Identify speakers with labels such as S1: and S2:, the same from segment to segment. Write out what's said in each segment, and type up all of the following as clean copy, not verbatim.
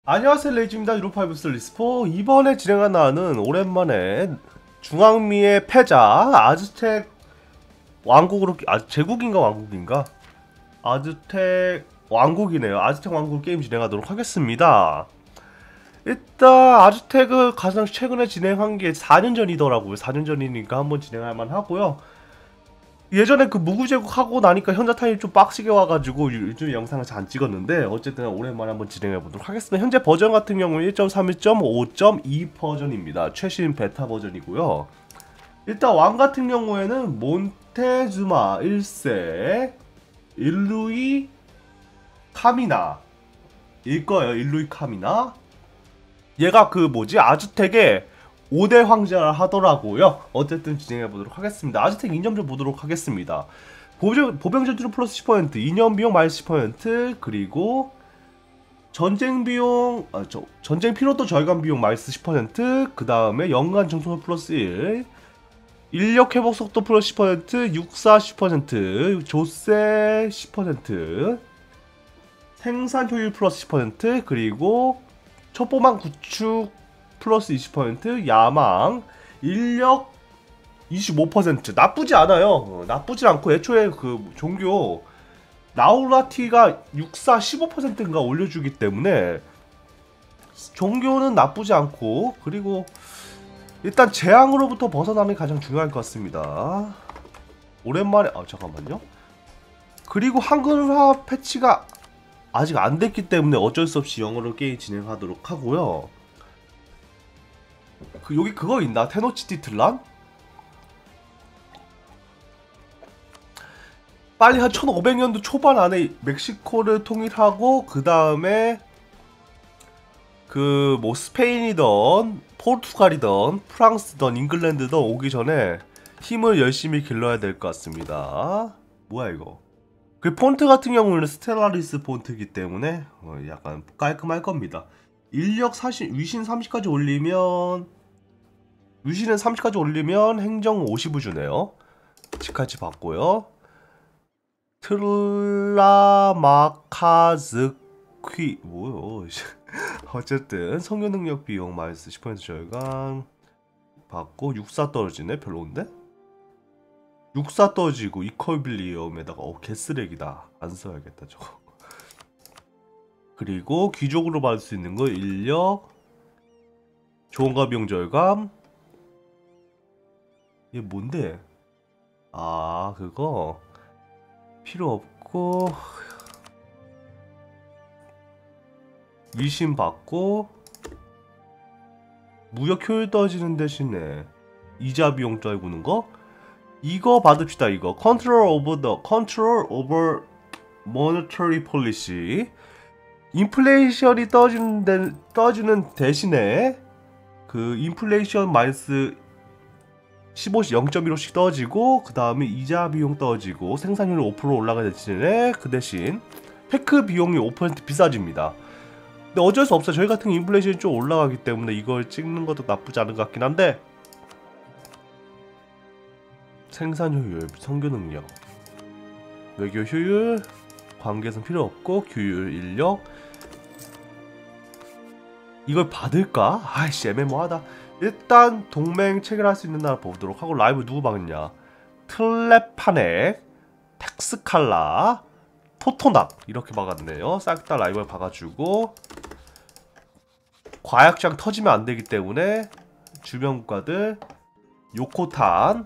S1: 안녕하세요, 레이지입니다. 유로파이브스 리스포. 이번에 진행하는 오랜만에 중앙미의 패자 아즈텍 왕국으로 제국인가 왕국인가? 아즈텍 왕국이네요. 아즈텍 왕국 게임 진행하도록 하겠습니다. 일단 아즈텍을 가장 최근에 진행한 게 4년 전이더라고요. 4년 전이니까 한번 진행할 만하고요. 예전에 그 무구제국 하고 나니까 현자 타임이 좀 빡시게 와가지고 요즘 영상을 잘 안 찍었는데, 어쨌든 오랜만에 한번 진행해보도록 하겠습니다. 현재 버전 같은 경우는 1.3, 1.5.2 버전입니다. 최신 베타 버전이고요. 일단 왕 같은 경우에는 몬테즈마 1세 일루이 카미나 일 거예요. 일루이 카미나. 얘가 그 뭐지, 아즈텍의 5대 황제라 하더라고요. 어쨌든 진행해보도록 하겠습니다. 아즈텍 이념 좀 보도록 하겠습니다. 보병 전투력 플러스 10%, 이념 비용 마이너스 10%, 그리고 전쟁 비용, 전쟁 피로도 절감 비용 마이너스 10%, 그 다음에 연간 정통력 플러스 1, 인력 회복 속도 플러스 10%, 육사 10%, 조세 10%, 생산 효율 플러스 10%, 그리고 첩보망 구축 플러스 20%, 야망, 인력 25%. 나쁘지 않아요. 나쁘지 않고, 애초에 그 종교 나우라티가 육사 15%인가 올려주기 때문에 종교는 나쁘지 않고, 그리고 일단 재앙으로부터 벗어나는 게 가장 중요할 것 같습니다. 오랜만에 잠깐만요. 그리고 한글화 패치가 아직 안 됐기 때문에 어쩔 수 없이 영어로 게임 진행하도록 하고요. 여기 그거 있나? 테노치티틀란? 빨리 한 1500년도 초반 안에 멕시코를 통일하고, 그 다음에 그 뭐 스페인이던 포르투갈이던 프랑스든 잉글랜드든 오기 전에 힘을 열심히 길러야 될 것 같습니다. 뭐야 이거? 그 폰트 같은 경우는 스텔라리스 폰트이기 때문에 약간 깔끔할 겁니다. 인력 40, 위신 30까지 올리면, 위신은 30까지 올리면 행정 50을 주네요. 치카치 받고요. 트라마카즈퀴 뭐요? 어쨌든 성교 능력 비용 마이너스 10% 절감 받고, 육사 떨어지네. 별로인데? 육사 떨어지고 이퀄빌리엄에다가 개쓰레기다. 안 써야겠다 저거. 그리고 귀족으로 받을 수 있는 거 인력, 조언가 비용 절감. 얘 뭔데? 그거 필요 없고, 위신 받고, 무역 효율 떨어지는 대신에 이자 비용 떨구는 거? 이거 받읍시다. 이거 Control over monetary policy. 인플레이션이 떨어지는 대신에 그 인플레이션 마이너스 15씩 0.15씩 떨어지고, 그 다음에 이자 비용 떨어지고, 생산율 5% 올라가는 대신에 그 대신 테크 비용이 5% 비싸집니다. 근데 어쩔 수 없어요. 저희 같은 인플레이션이 좀 올라가기 때문에 이걸 찍는 것도 나쁘지 않은 것 같긴 한데, 생산 효율, 성교 능력, 외교 효율, 관계성 필요 없고, 규율, 인력. 이걸 받을까? 아이씨, 애매모하다. 일단 동맹 체결할 수 있는 나라 보도록 하고, 라이브 누구 박냐? 틀레파넥, 텍스칼라, 토토낙 이렇게 박았네요. 싹 다 라이벌 박아주고, 과약장 터지면 안 되기 때문에 주변 국가들, 요코탄,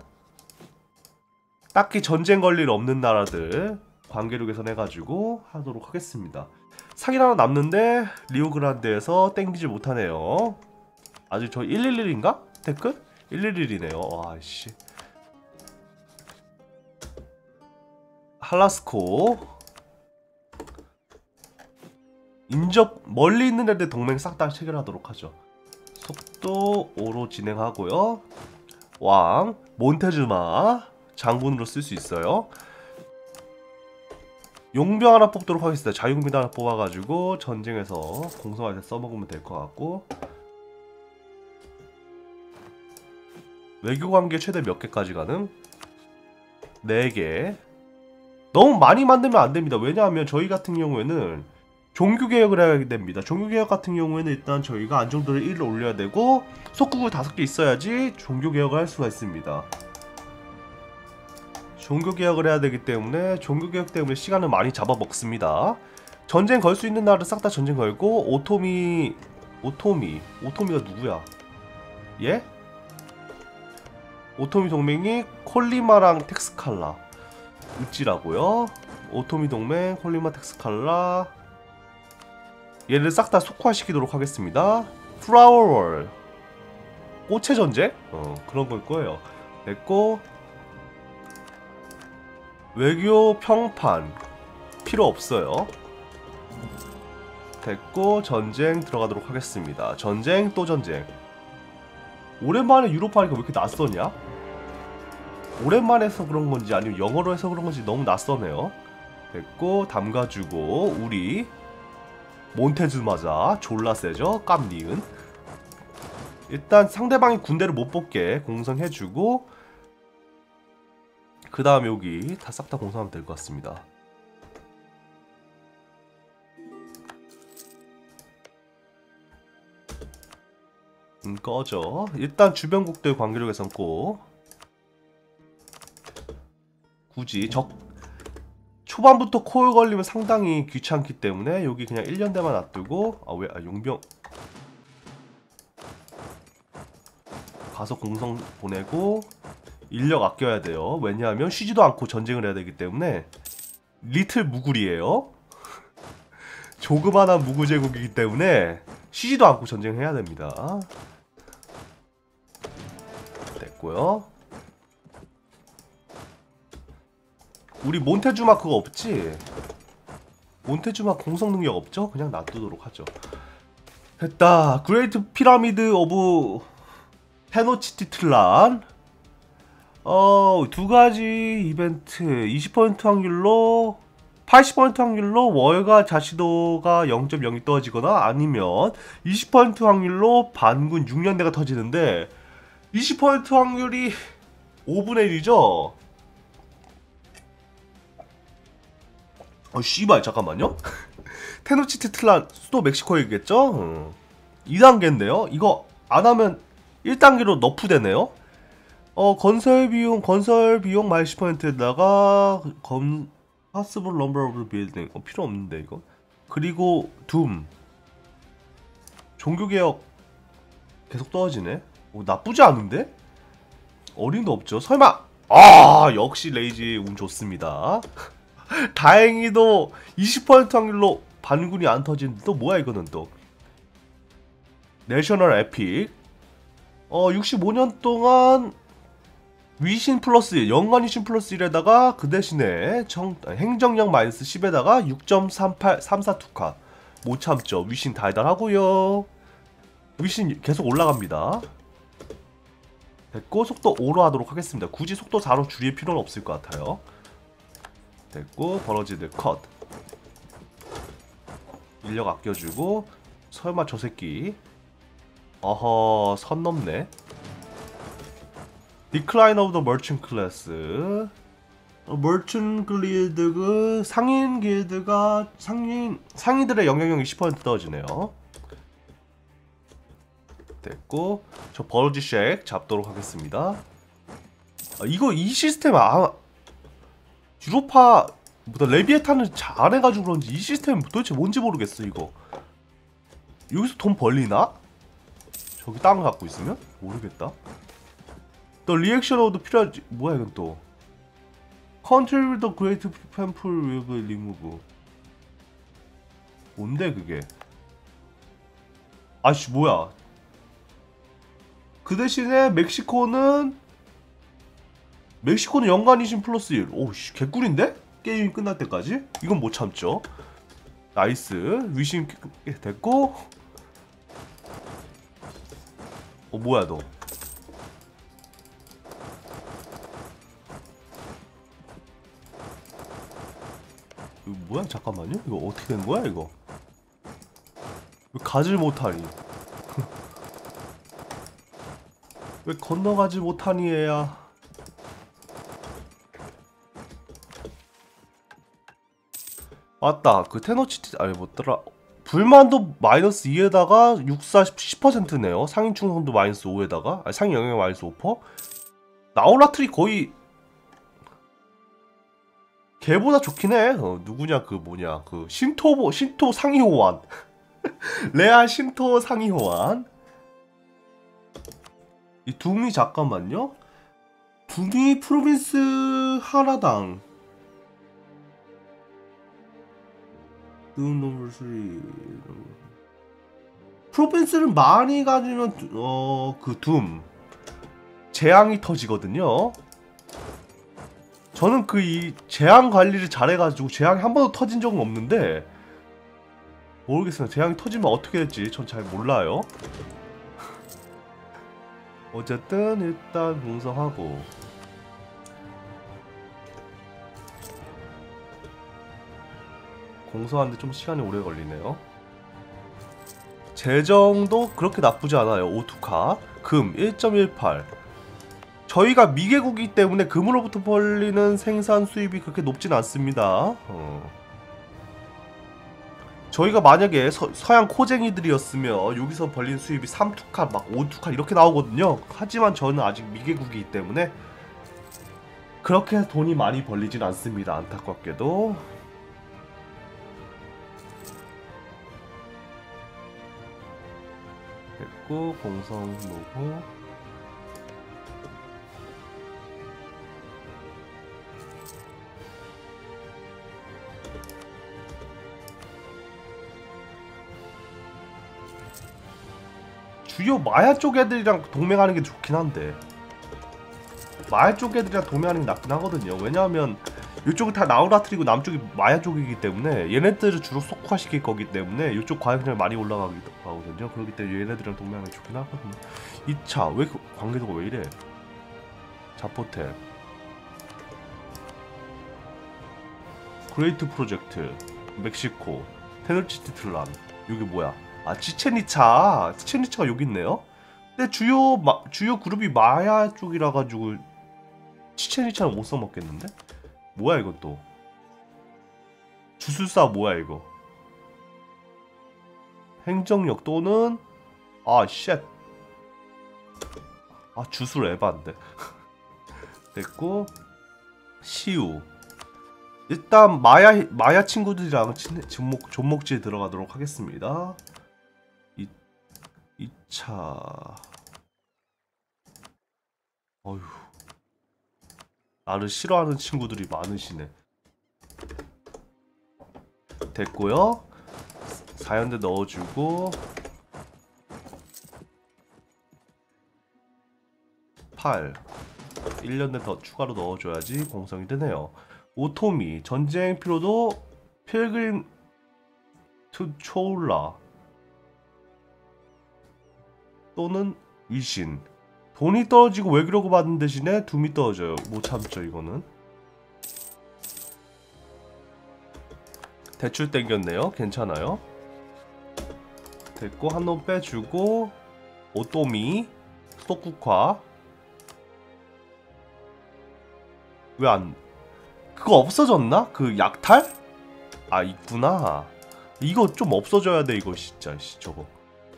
S1: 딱히 전쟁 걸릴 일 없는 나라들 관계로 개선해가지고 하도록 하겠습니다. 상인 하나 남는데 리오그란데에서 땡기지 못하네요. 아직 저 111인가? 댓글? 111이네요. 와씨. 할라스코 인접 멀리 있는 애들 동맹 싹 다 체결하도록 하죠. 속도 5로 진행하고요. 왕 몬테즈마 장군으로 쓸 수 있어요. 용병 하나 뽑도록 하겠습니다. 자유용兵하나 뽑아가지고 전쟁에서 공성할 때 써먹으면 될 것 같고, 외교관계 최대 몇 개까지 가능? 4개. 너무 많이 만들면 안됩니다. 왜냐하면 저희 같은 경우에는 종교개혁을 해야 됩니다. 종교개혁 같은 경우에는 일단 저희가 안정도를 1을 올려야 되고 속국을 5개 있어야지 종교개혁을 할 수가 있습니다. 종교개혁을 해야 되기 때문에 종교개혁 때문에 시간을 많이 잡아먹습니다. 전쟁 걸 수 있는 나라를 싹 다 전쟁 걸고 오토미가 누구야? 예? 오토미 동맹이 콜리마랑 텍스칼라 으찌라고요. 오토미 동맹 콜리마 텍스칼라 얘를 싹 다 속화시키도록 하겠습니다. 플라워월 꽃의 전쟁? 그런 걸 거예요. 됐고 외교 평판 필요 없어요. 됐고 전쟁 들어가도록 하겠습니다. 전쟁 또 전쟁. 오랜만에 유로파 하니까 왜 이렇게 낯서냐? 오랜만에 해서 그런 건지 아니면 영어로 해서 그런 건지 너무 낯서네요. 됐고 담가주고 우리 몬테즈마자 졸라 세죠? 깜니은. 일단 상대방이 군대를 못 뽑게 공성해주고 그 다음에 여기 다 싹 다 공성하면 될 것 같습니다. 꺼져. 일단 주변국들 관계력 개선고 굳이 초반부터 코어 걸리면 상당히 귀찮기 때문에 여기 그냥 1년대만 놔두고 용병 가서 공성 보내고 인력 아껴야 돼요. 왜냐하면 쉬지도 않고 전쟁을 해야 되기 때문에 리틀 무굴이에요. 조그만한 무굴 제국이기 때문에 쉬지도 않고 전쟁해야 됩니다. 됐고요. 우리 몬테주마 그거 없지? 몬테주마 공성 능력 없죠? 그냥 놔두도록 하죠. 됐다. 그레이트 피라미드 오브 테노치티틀란 두 가지 이벤트 20% 확률로 80% 확률로 월가 자치도가 0.0이 떨어지거나 아니면 20% 확률로 반군 6년대가 터지는데 20% 확률이 5분의 1이죠? 씨발 잠깐만요. 테노치티틀란 수도 멕시코이겠죠? 2단계인데요? 이거 안하면 1단계로 너프되네요? 건설 비용 말 10%에다가 possible number of building 필요 없는데 이거. 그리고 둠 종교개혁 계속 떨어지네. 나쁘지 않은데? 어림도 없죠. 설마 역시 레이지 운 좋습니다. 다행히도 20% 확률로 반군이 안 터지는데 또 뭐야 이거는 또 내셔널 에픽 65년 동안 위신 플러스 연간 위신 플러스 1에다가 그 대신에 행정력 마이너스 10에다가 6.3834 투카 못 참죠. 위신 달달하고요. 위신 계속 올라갑니다. 됐고 속도 5로 하도록 하겠습니다. 굳이 속도 4로 줄일 필요는 없을 것 같아요. 됐고 버러지들 컷. 인력 아껴주고 설마 저 새끼 어허 선 넘네. Decline of the Merchant Class. Merchant Guild 상인 길드가 상인들의 영향력이 10% 떨어지네요. 됐고 저 버러지 쉑 잡도록 하겠습니다. 이거 이 시스템 유로파 레비에탄을 잘해가지고 그런지 이 시스템 도대체 뭔지 모르겠어. 이거 여기서 돈 벌리나? 저기 땅을 갖고 있으면? 모르겠다. 또 리액션어도 필요하지. 뭐야 이건 또 Country with the Great Pamphlet will be removed. 뭔데 그게? 아씨 뭐야. 그 대신에 멕시코는 연간 이신 플러스 1. 오씨 개꿀인데? 게임이 끝날 때까지? 이건 못 참죠. 나이스. 위신 됐고. 뭐야 너. 이거 뭐야 잠깐만요. 이거 어떻게 된 거야 이거. 왜 가질 못하니. 왜 건너가지 못하니 얘야. 맞다. 그 테노치티 아니 뭐더라. 불만도 마이너스 2에다가 육사 10%네요. 상인 충성도 마이너스 5에다가 상인 영향 마이너스 5%. 나우라틀이 거의 걔보다 좋긴 해. 누구냐 그 뭐냐 그 신토 상위 호환. 레알 신토 상위 호환. 이 둠이 잠깐만요. 둠이 프로빈스 하나당 노멀 3 프로빈스를 많이 가지면 그 둠 재앙이 터지거든요. 저는 그 이 재앙 관리를 잘해가지고 재앙이 한 번도 터진 적은 없는데 모르겠어요. 재앙이 터지면 어떻게 될지 전 잘 몰라요. 어쨌든 일단 공성하고 공성하는데 좀 시간이 오래 걸리네요. 재정도 그렇게 나쁘지 않아요. 오투카 금 1.18. 저희가 미개국이기 때문에 금으로부터 벌리는 생산 수입이 그렇게 높진 않습니다. 저희가 만약에 서양 코쟁이들이었으면 여기서 벌린 수입이 3투카 막 5투카 이렇게 나오거든요. 하지만 저는 아직 미개국이기 때문에 그렇게 돈이 많이 벌리진 않습니다. 안타깝게도. 됐고 공성 놓고 주요 마야 쪽 애들이랑 동맹하는 게 좋긴 한데 마야 쪽 애들이랑 동맹하는 게 낫긴 하거든요. 왜냐하면 이쪽은 다 나우라트리고 남쪽이 마야 쪽이기 때문에 얘네들을 주로 속화시킬 거기 때문에 이쪽 관계가 많이 올라가기도 하거든요. 그렇기 때문에 얘네들이랑 동맹하는 게 좋긴 하거든요. 2차 왜 관계도가 왜 이래? 자포텔 그레이트 프로젝트 멕시코 테노치티틀란 여기 뭐야? 아 치첸이차가 여기 있네요. 근데 주요 그룹이 마야 쪽이라 가지고 치첸이차는 못 써먹겠는데? 뭐야 이건 또? 주술사 뭐야 이거? 행정력 또는 쉣. 주술 에반데. 됐고 시우. 일단 마야 친구들이랑 존목질 들어가도록 하겠습니다. 2차 어휴 나를 싫어하는 친구들이 많으시네. 됐고요. 4연대 넣어주고 8 1년대 더 추가로 넣어줘야지 공성이 되네요. 오토미 전쟁 피로도 필그림 투 초울라 또는 위신. 돈이 떨어지고 외교력을 받는 대신에 둠이 떨어져요. 못 참죠 이거는. 대출 땡겼네요. 괜찮아요. 됐고 한 놈 빼주고 오토미 소쿠카 왜 안 그거 없어졌나? 그 약탈? 있구나. 이거 좀 없어져야 돼 이거 진짜 저거.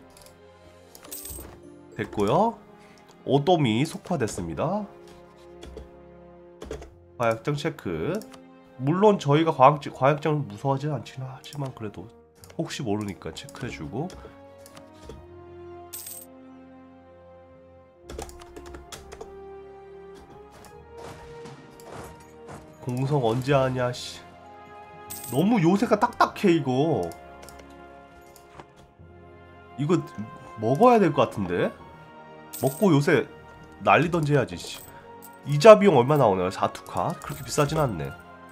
S1: 됐고요. 오토미 속화됐습니다. 과약장 체크. 물론 저희가 과약장을 무서워하지 않긴 하지만 그래도 혹시 모르니까 체크해주고. 공성 언제 하냐 씨. 너무 요새가 딱딱해 이거. 이거 먹어야 될 것 같은데? 먹고 요새 난리던지 해야지 씨. 이자 비용 얼마 나오나요? 4투카? 그렇게 비싸진 않네.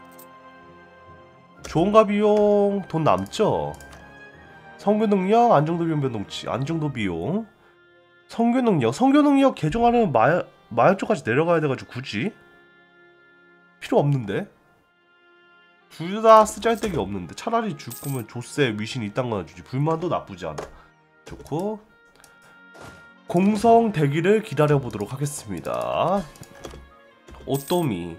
S1: 좋은가 비용 돈 남죠? 성교 능력, 안정도 비용 변동치, 안정도 비용 성교 능력 개종하려면 마야 쪽까지 내려가야 돼가지고 굳이? 필요 없는데? 둘 다 쓰잘데기 없는데 차라리 줄 거면 조세, 위신 이딴 거나 주지. 불만도 나쁘지 않아. 좋고 공성 대기를 기다려보도록 하겠습니다. 오토미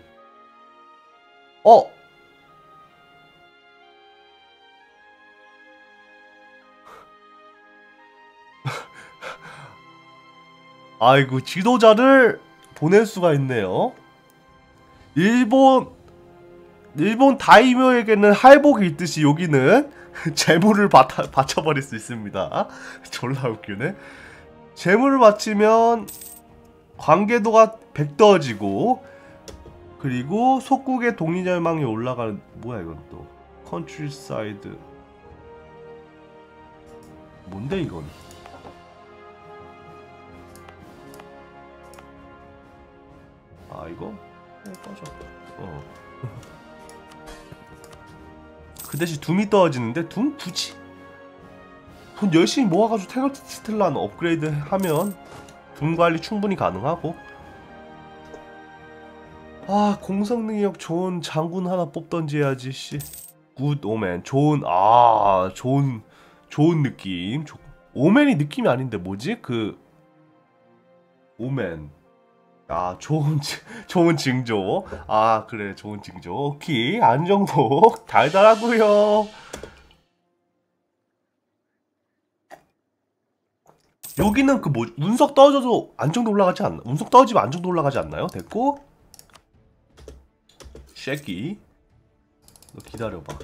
S1: 아이고, 지도자를 보낼 수가 있네요. 일본 다이묘에게는 할복이 있듯이 여기는 재물을 바쳐버릴 수 있습니다. 졸라 웃기네. 재물을 바치면 관계도가 100 떨어지고, 그리고 속국의 독립열망이 올라가는. 뭐야 이건 또 컨트리사이드. 뭔데 이건? 아 이거? 꺼져. 그 대신 둠이 떨어지는데 둠 굳이? 돈 열심히 모아가지고 테너스틸란 업그레이드 하면 둠 관리 충분히 가능하고. 아, 공성 능력 좋은 장군 하나 뽑던지 해야지. 씨. 굿 오멘. 좋은 느낌. 오멘이 느낌이 아닌데 뭐지? 그 오멘. 아, 좋은 징조. 아, 그래, 좋은 징조. 오케이, 안정도 달달하고요. 여기는 그 뭐 운석 떨어져도 안정도 올라가지 않나? 운석 떨어지면 안정도 올라가지 않나요? 됐고. 쉐키, 너 기다려봐.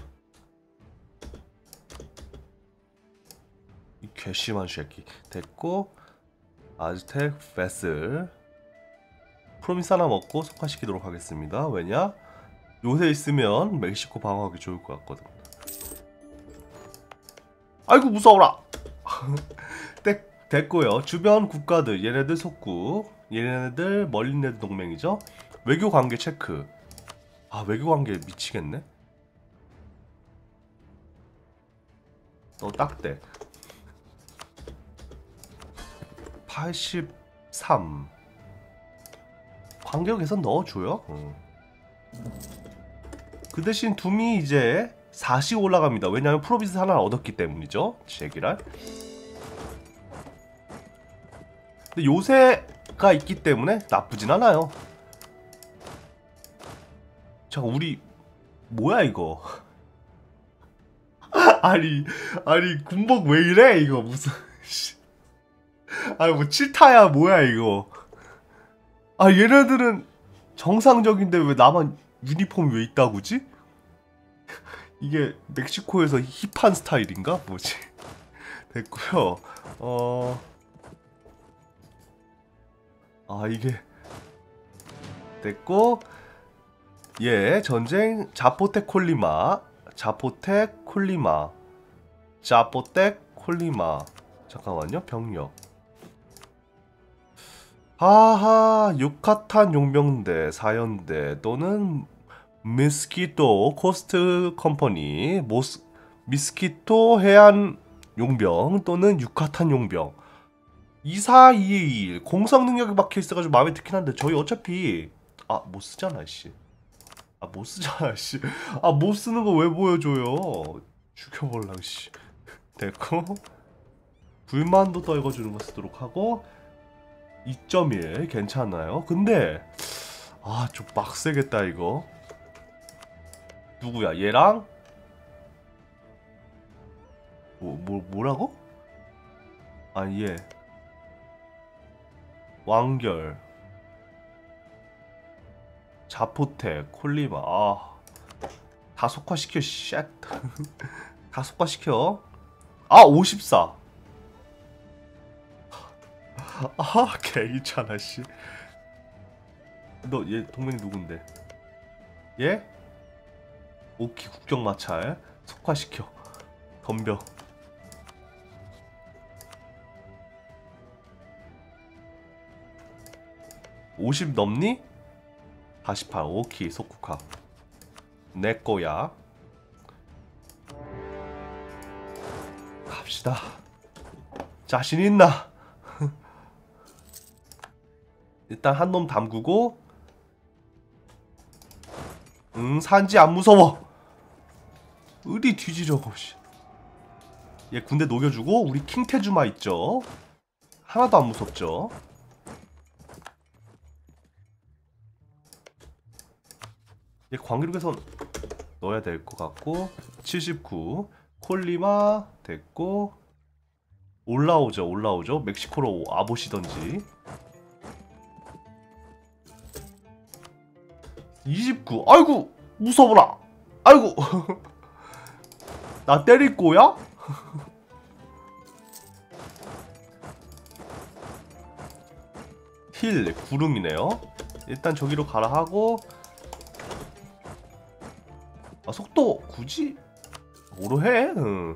S1: 이 괘씸한 쉐키. 됐고. 아즈텍 베슬. 프로미스 하나 먹고 속화시키도록 하겠습니다. 왜냐? 요새 있으면 멕시코 방어하기 좋을 것 같거든. 아이고 무서워라. 됐고요. 주변 국가들, 얘네들 속국, 얘네들 멀리 있는 동맹이죠. 외교 관계 체크. 아, 외교 관계 미치겠네. 너 딱대. 83. 관계 개선 넣어줘요. 그 대신 둠이 이제 4씩 올라갑니다. 왜냐하면 프로비스 하나를 얻었기 때문이죠. 제기랄. 근데 요새가 있기 때문에 나쁘진 않아요. 잠깐, 우리 뭐야 이거? 아니 군복 왜 이래 이거 무슨? 아니 뭐 칠타야 뭐야 이거? 아, 얘네들은 정상적인데 왜 나만 유니폼이 왜 있다고지? 이게 멕시코에서 힙한 스타일인가? 뭐지? 됐고요. 아, 이게 됐고. 예, 전쟁. 자포텍 콜리마. 잠깐만요. 병력. 하하, 유카탄 용병대 4연대 또는 미스키토 코스트 컴퍼니, 미스키토 해안 용병 또는 유카탄 용병. 2421 공성 능력이 박혀 있어가지고 마음에 들긴 한데 저희 어차피 못 쓰잖아 씨. 못 쓰잖아 씨. 못 쓰는 거 왜 보여줘요? 죽여볼랑 씨. 됐고. 불만도 떨궈주는 거 쓰도록 하고. 2.1 괜찮아요. 근데 좀 빡세겠다 이거. 누구야? 얘랑 뭐라고? 얘 왕결, 자포텍, 콜리마. 다 속화시켜. 쉣. 다 속화시켜. 54. 개이찮아 씨. 너 얘 동맹 누군데? 얘? 오키 국경 마찰 속화시켜. 덤벼. 50 넘니? 48. 오키 속국화. 내 거야. 갑시다. 자신 있나? 일단 한 놈 담그고. 산지 안 무서워. 어디 뒤지려고. 얘 군대 녹여주고 우리 킹테주마 있죠. 하나도 안 무섭죠. 얘 광기력에선 넣어야 될 것 같고. 79 콜리마 됐고. 올라오죠. 멕시코로 와보시던지. 29. 아이고 무서워라. 아이고 나 때릴 거야? 힐 구름이네요. 일단 저기로 가라 하고. 아 속도 굳이 뭐로 해?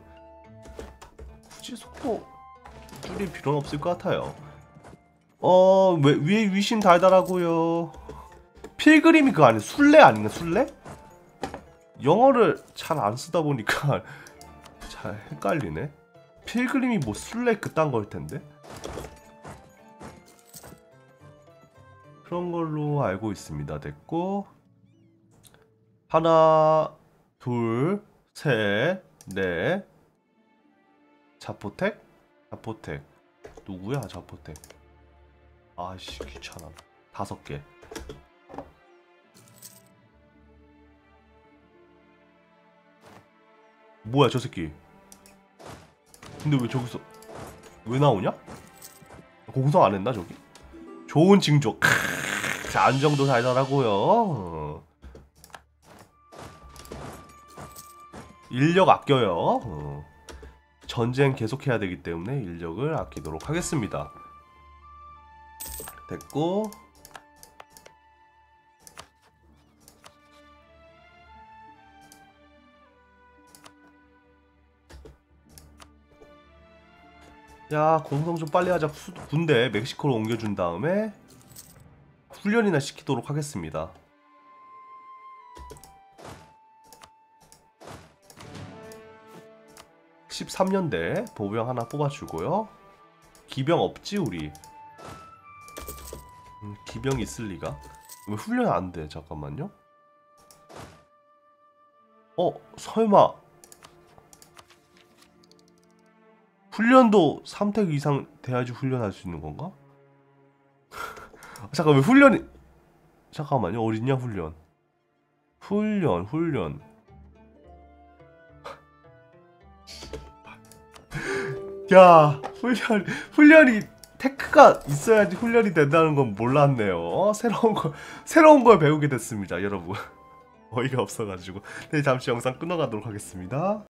S1: 굳이 속도 줄일 필요는 없을 것 같아요. 위에 위신 달달하고요. 필그림이 그거 아니야? 순례 아닌가? 순례? 영어를 잘 안 쓰다 보니까 잘 헷갈리네. 필그림이 뭐 순례 그딴 걸 텐데. 그런 걸로 알고 있습니다. 됐고. 하나, 둘, 셋, 넷. 자포텍? 자포텍. 누구야, 자포텍? 아이씨, 귀찮아. 5개. 뭐야, 저 새끼. 근데 왜 저기서 왜 나오냐? 공성 안 했나, 저기? 좋은 징조. 안정도 달달하고요. 인력 아껴요. 전쟁 계속해야 되기 때문에 인력을 아끼도록 하겠습니다. 됐고. 야, 공성 좀 빨리 하자. 군대 멕시코로 옮겨준 다음에 훈련이나 시키도록 하겠습니다. (13년대) 보병 하나 뽑아주고요. 기병 없지 우리? 기병 있을 리가? 왜 훈련 안 돼? 잠깐만요. 설마 훈련도 3택 이상 돼야지 훈련할 수 있는 건가? 잠깐 왜 훈련이 잠깐만요. 어딨냐 훈련. 훈련 야 훈련이 테크가 있어야지 훈련이 된다는 건 몰랐네요. 새로운 걸 배우게 됐습니다 여러분. 어이가 없어가지고. 네, 잠시 영상 끊어가도록 하겠습니다.